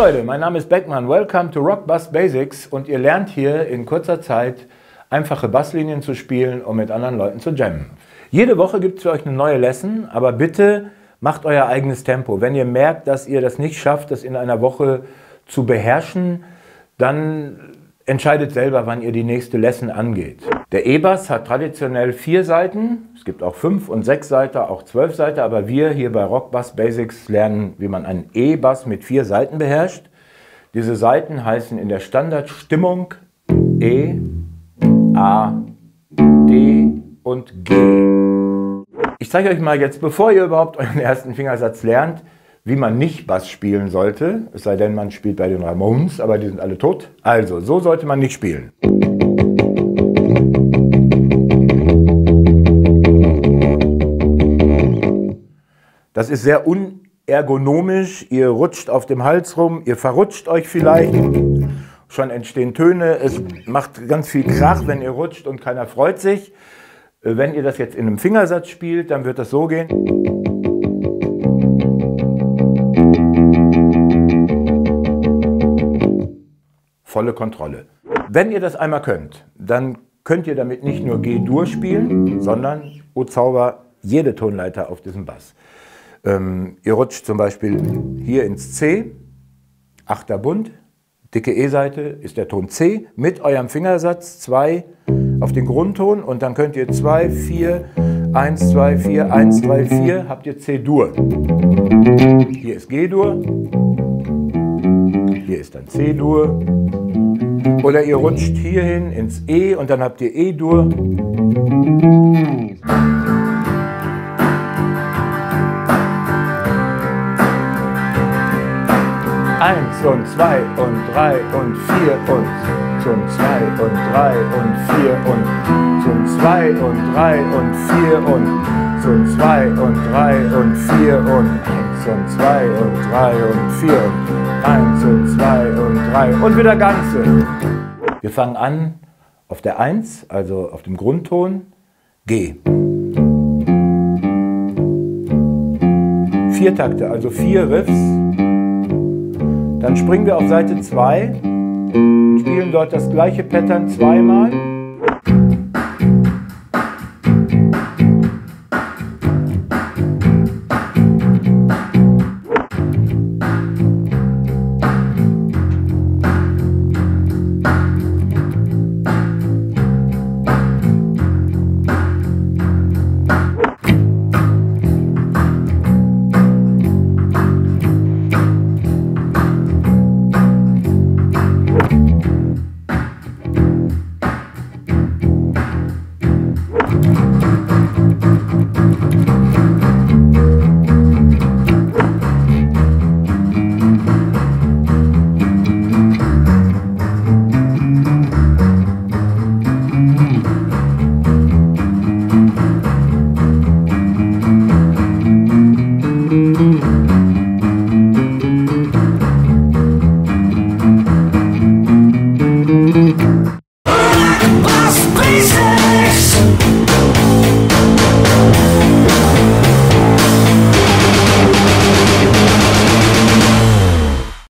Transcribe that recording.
Leute, mein Name ist Beckmann. Welcome to Rock Bass Basics und ihr lernt hier in kurzer Zeit einfache Basslinien zu spielen und mit anderen Leuten zu jammen. Jede Woche gibt es für euch eine neue Lesson, aber bitte macht euer eigenes Tempo. Wenn ihr merkt, dass ihr das nicht schafft, das in einer Woche zu beherrschen, dann entscheidet selber, wann ihr die nächste Lesson angeht. Der E-Bass hat traditionell 4 Saiten. Es gibt auch 5 und 6 Saiten, auch 12 Saiten, aber wir hier bei Rock Bass Basics lernen, wie man einen E-Bass mit 4 Saiten beherrscht. Diese Saiten heißen in der Standardstimmung E, A, D und G. Ich zeige euch mal jetzt, bevor ihr überhaupt euren ersten Fingersatz lernt, wie man nicht Bass spielen sollte, es sei denn, man spielt bei den Ramones, aber die sind alle tot. Also, so sollte man nicht spielen. Das ist sehr unergonomisch, ihr rutscht auf dem Hals rum, ihr verrutscht euch vielleicht, schon entstehen Töne, es macht ganz viel Krach, wenn ihr rutscht und keiner freut sich. Wenn ihr das jetzt in einem Fingersatz spielt, dann wird das so gehen. Volle Kontrolle. Wenn ihr das einmal könnt, dann könnt ihr damit nicht nur G-Dur spielen, sondern, oh Zauber, jede Tonleiter auf diesem Bass. Ihr rutscht zum Beispiel hier ins C, 8. Bund, dicke E-Seite ist der Ton C, mit eurem Fingersatz 2 auf den Grundton und dann könnt ihr 2, 4, 1, 2, 4, 1, 2, 4, habt ihr C-Dur. Hier ist G-Dur, hier ist dann C-Dur. Oder ihr rutscht hierhin ins E und dann habt ihr E-Dur. Eins und 2 und 3 und 4 und zum 2 und 3 und 4 und zum 2 und 3 und 4 und zum 2 und 3 und 4 und 1 und 2 und 3 und 4 und 1 und 2 und 3 und wieder ganze. Wir fangen an auf der 1, also auf dem Grundton, G. 4 Takte, also 4 Riffs. Dann springen wir auf Seite 2 und spielen dort das gleiche Pattern zweimal.